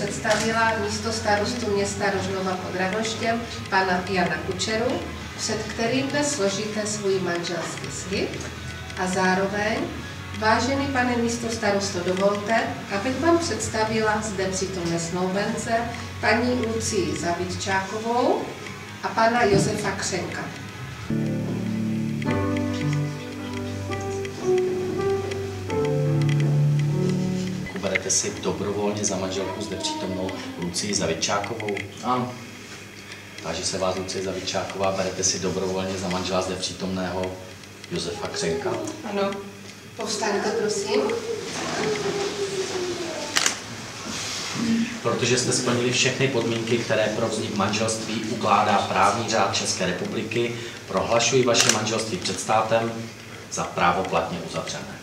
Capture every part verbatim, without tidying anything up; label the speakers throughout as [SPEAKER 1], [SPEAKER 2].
[SPEAKER 1] představila místo starostu města Rožnova pod Radhoštěm, pana Jana Kučeru, před kterým dnes složíte svůj manželský slib. A zároveň, vážený pane místo starosto, dovolte, abych vám představila zde přítomné snoubence paní Lucii Zavitčákovou a pana Josefa Křenka.
[SPEAKER 2] Berete si dobrovolně za manželku zde přítomnou Lucii Zavitčákovou? Ano. Táži se vás, Lucie Zavitčáková, berete si dobrovolně za manžela zde přítomného Josefa Křenka?
[SPEAKER 1] Ano. Povstaňte, prosím.
[SPEAKER 2] Protože jste splnili všechny podmínky, které pro vznik manželství ukládá právní řád České republiky, prohlašuji vaše manželství před státem za právoplatně uzavřené.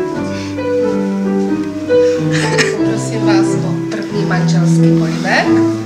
[SPEAKER 1] Prosím vás o první manželský polibek.